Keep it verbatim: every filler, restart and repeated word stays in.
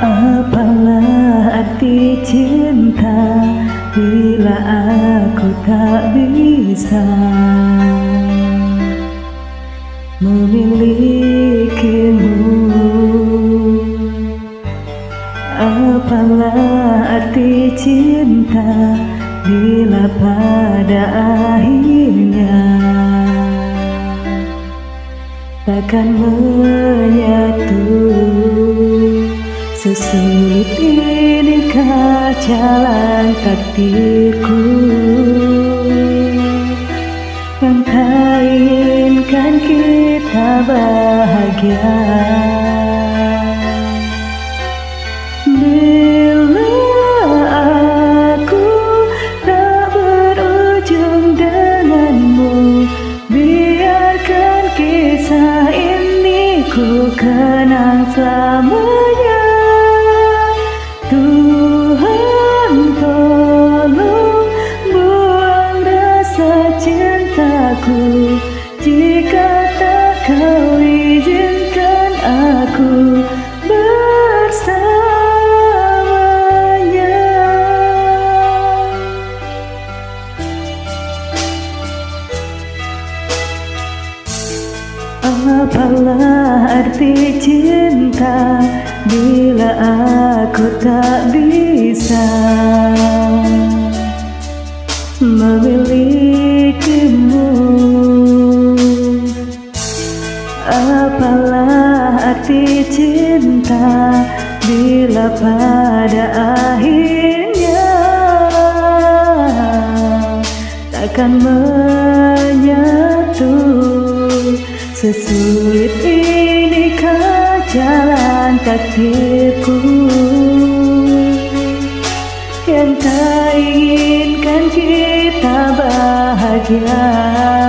Apalah arti cinta bila aku tak bisa memilikimu? Apalah arti cinta bila pada akhirnya takkan menyatu? Sesulit inikah jalan takdirku yang tak inginkan kita bahagia? Bila aku tak berujung denganmu, biarkan kisah ini ku kenang selamanya. Tuhan tolong buang rasa cintaku jika tak kau izinkan aku bersamanya. Apalah arti cinta bila aku tak bisa memilikimu? Apalah arti cinta bila pada akhirnya takkan menyatu? Sesulit inikah jalan takdirku yang tak inginkan kita bahagia?